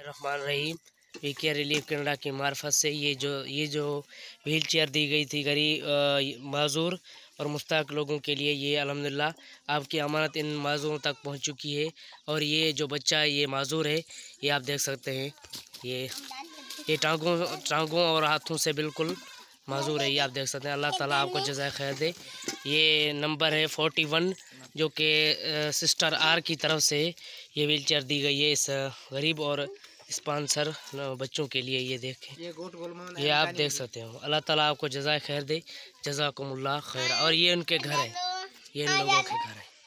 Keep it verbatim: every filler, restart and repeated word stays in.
बिस्मिल्लाहिर्रहमानिर्रहीम। We care relief Canada की मार्फत से ये जो ये जो व्हील चेयर दी गई थी गरीब माजूर और मुस्ताक लोगों के लिए, ये अल्हम्दुलिल्लाह आपकी अमानत इन माजूरों तक पहुंच चुकी है। और ये जो बच्चा ये माजूर है, ये आप देख सकते हैं, ये ये टांगों टांगों और हाथों से बिल्कुल माजूर है। ये आप देख सकते हैं। अल्लाह ताला आपको जज़ाए खैर दे। ये नंबर है फोर्टी वन, जो कि सिस्टर आर की तरफ से ये व्हील चेयर दी गई है इस गरीब और स्पॉन्सर बच्चों के लिए। ये देखें, ये आप देख सकते हो। अल्लाह ताला आपको जज़ाए खैर दे, जज़ाकुमुल्लाह खैर। और ये उनके घर है, ये इन लोगों के घर है।